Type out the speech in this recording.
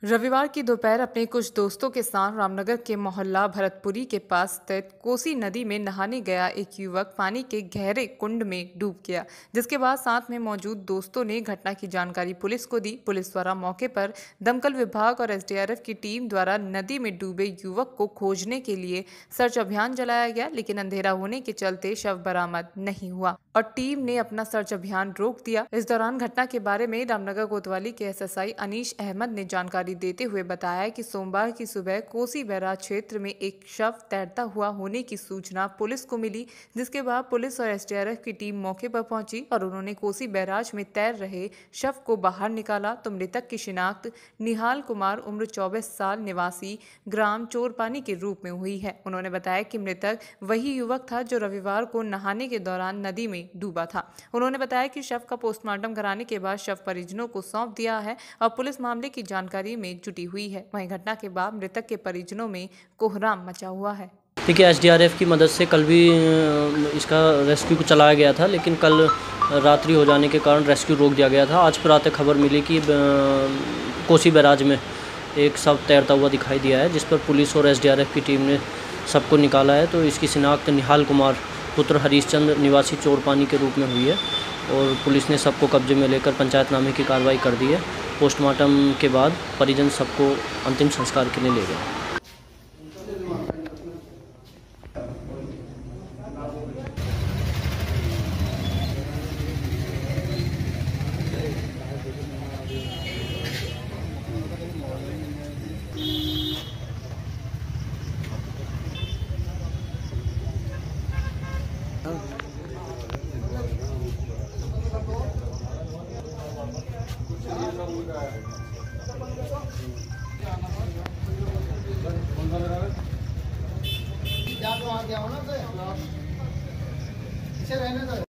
रविवार की दोपहर अपने कुछ दोस्तों के साथ रामनगर के मोहल्ला भरतपुरी के पास स्थित कोसी नदी में नहाने गया एक युवक पानी के गहरे कुंड में डूब गया, जिसके बाद साथ में मौजूद दोस्तों ने घटना की जानकारी पुलिस को दी। पुलिस द्वारा मौके पर दमकल विभाग और एसडीआरएफ की टीम द्वारा नदी में डूबे युवक को खोजने के लिए सर्च अभियान चलाया गया, लेकिन अंधेरा होने के चलते शव बरामद नहीं हुआ और टीम ने अपना सर्च अभियान रोक दिया। इस दौरान घटना के बारे में रामनगर कोतवाली के एसएसआई अनीश अहमद ने जानकारी देते हुए बताया कि सोमवार की सुबह कोसी बैराज क्षेत्र में एक शव तैरता हुआ होने की सूचना पुलिस को मिली, जिसके बाद पुलिस और एसडीआरएफ की टीम मौके पर पहुंची और उन्होंने कोसी बैराज में तैर रहे शव को बाहर निकाला। तो मृतक की शिनाख्त निहाल कुमार उम्र 24 साल निवासी ग्राम चोरपानी के रूप में हुई है। उन्होंने बताया कि मृतक वही युवक था जो रविवार को नहाने के दौरान नदी में डूबा था। उन्होंने बताया कि शव का पोस्टमार्टम कराने के बाद शव परिजनों को सौंप दिया है और पुलिस मामले की जानकारी में जुटी हुई है। वहीं घटना के बाद मृतक के परिजनों में कोहराम मचा हुआ है। देखिए, एसडीआरएफ की मदद से कल भी इसका रेस्क्यू को चलाया गया था, लेकिन कल रात्रि हो जाने के कारण रेस्क्यू रोक दिया गया था। आज प्रातः खबर मिली कि कोसी बैराज में एक शव तैरता हुआ दिखाई दिया है, जिस पर पुलिस और एसडीआरएफ की टीम ने सबको निकाला है। तो इसकी शिनाख्त निहाल कुमार पुत्र हरीशचंद्र निवासी चोरपानी के रूप में हुई है और पुलिस ने सबको कब्जे में लेकर पंचायतनामे की कार्रवाई कर दी है। पोस्टमार्टम के बाद परिजन सबको अंतिम संस्कार के लिए ले गए। क्या तो आ गया हो ना, इसे रहने दो।